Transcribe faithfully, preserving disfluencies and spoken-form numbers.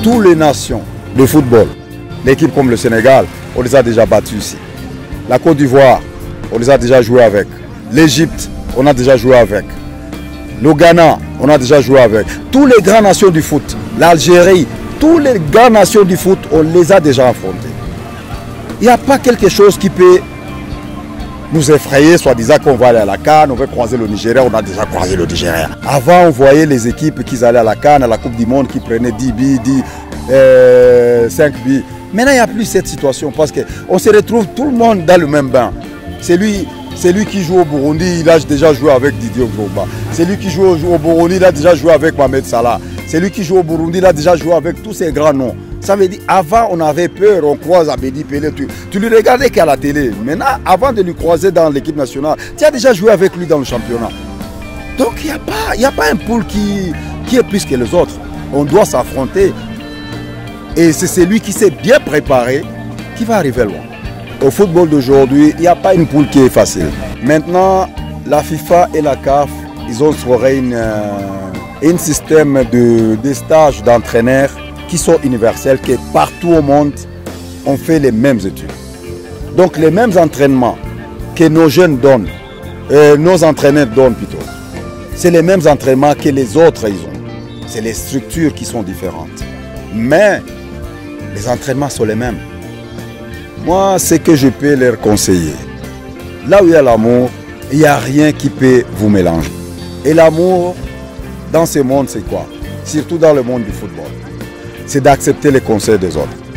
toutes les nations de football, l'équipe comme le Sénégal, on les a déjà battus ici. La Côte d'Ivoire, on les a déjà joués avec. L'Égypte, on a déjà joué avec. Le Ghana, on a déjà joué avec. Toutes les grandes nations du foot, l'Algérie, toutes les grandes nations du foot, on les a déjà affrontés. Il n'y a pas quelque chose qui peut nous effrayer, soit disant qu'on va aller à la CAN, on va croiser le Nigeria, on a déjà croisé le Nigeria. Avant, on voyait les équipes qui allaient à la CAN, à la Coupe du Monde, qui prenaient dix buts, dix, euh, cinq buts. Maintenant, il n'y a plus cette situation parce qu'on se retrouve tout le monde dans le même bain. C'est lui, c'est lui qui joue au Burundi, il a déjà joué avec Didier Drogba. C'est lui qui joue au Burundi, il a déjà joué avec Mohamed Salah. C'est lui qui joue au Burundi, il a déjà joué avec tous ces grands noms. Ça veut dire, avant, on avait peur, on croise Abedi Pelé, tu, tu lui regardais qu'à la télé. Maintenant, avant de lui croiser dans l'équipe nationale, tu as déjà joué avec lui dans le championnat. Donc, il n'y a pas, il n'y a pas un pool qui, qui est plus que les autres. On doit s'affronter. Et c'est celui qui s'est bien préparé qui va arriver loin. Au football d'aujourd'hui, il n'y a pas une poule qui est facile. Maintenant, la FIFA et la C A F, ils ont instauré une, euh, un système de, de stages d'entraîneurs qui sont universels, que partout au monde, on fait les mêmes études. Donc les mêmes entraînements que nos jeunes donnent, euh, nos entraîneurs donnent plutôt, c'est les mêmes entraînements que les autres ils ont. C'est les structures qui sont différentes. Mais les entraînements sont les mêmes. Moi, ce que je peux leur conseiller, là où il y a l'amour, il n'y a rien qui peut vous mélanger. Et l'amour, dans ce monde, c'est quoi? Surtout dans le monde du football. C'est d'accepter les conseils des autres.